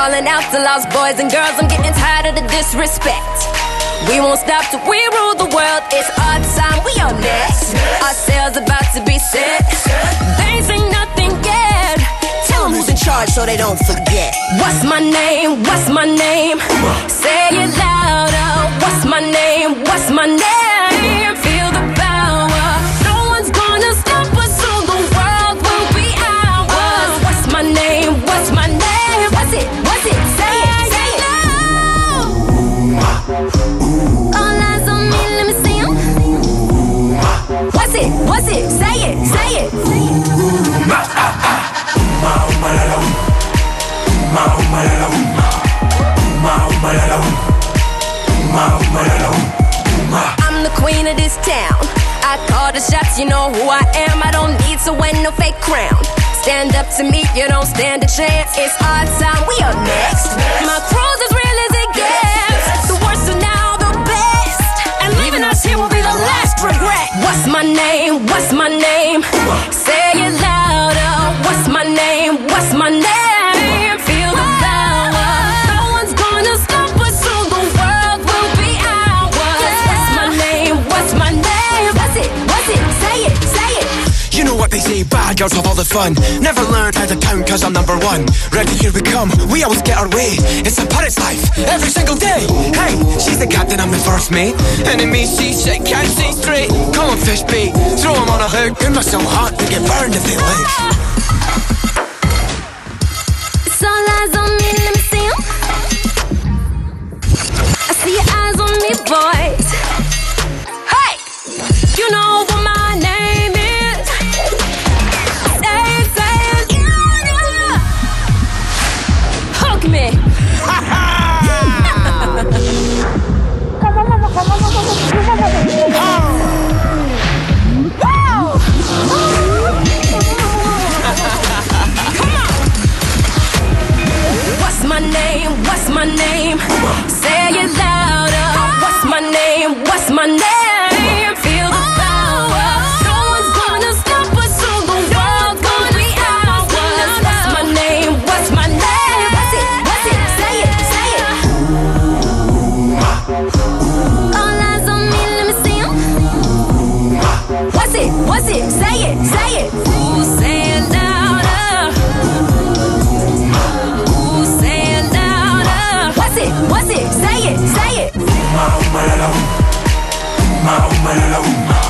calling out to lost boys and girls. I'm getting tired of the disrespect. We won't stop till we rule the world. It's our time, we are next. Our sails about to be set. They ain't seen nothing yet. Tell them who's in charge so they don't forget. What's my name? What's my name? Say it louder. What's my name? What's my name? Feel the power. No one's gonna stop us, so the world will be ours. What's my name? What's my name? What's it? What's it? Say it, say it. All eyes on me, let me see 'em. What's it? What's it? Say it, say it. I'm the queen of this town. I call the shots, you know who I am. I don't need to wear no fake crown. Stand up to me, you don't stand a chance. It's our time, we are next. My crew's as real as it gets. The worst are now the best, and leaving us here will be the last regret. What's my name? What's my name? Say it louder. What's my name? What's my name? Feel the power. No one's gonna stop us, so the world will be ours. What's my name? What's my name? What's it? What's it? Say it, say it. You know what they say, bad girls have all the fun. Never learned how to count cause I'm number one. Ready, here we come, we always get our way. It's a pirate's life, every single day. Hey, she's the captain, I'm the first mate. Enemy seasick, can't see straight. Come on fish bait, throw them on a hook. They're not so hot, they get burned if they live. It's all eyes on me, let me see 'em. I see your eyes on me, boys. Hey, you know what my name is. Say it, yeah. Hook me. What's my name? What's my name? Say it louder. What's my name? What's my name? Feel the power. No one's gonna stop us, so the world gonna be ours. What's my name? What's my name? What's it? What's it? Say it, say it. All eyes on me, let me see 'em. What's it? What's it? Say it, say it. Ooh, say it louder. Ooh, say it louder. What's it? What's it? Say it, say it.